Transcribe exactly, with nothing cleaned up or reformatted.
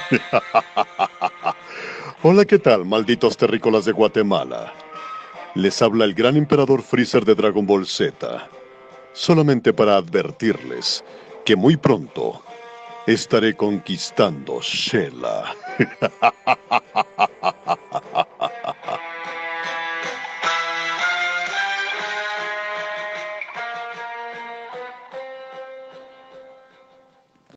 Hola, ¿qué tal, malditos terrícolas de Guatemala? Les habla el gran emperador Freezer de Dragon Ball Z. Solamente para advertirles que muy pronto estaré conquistando Shela.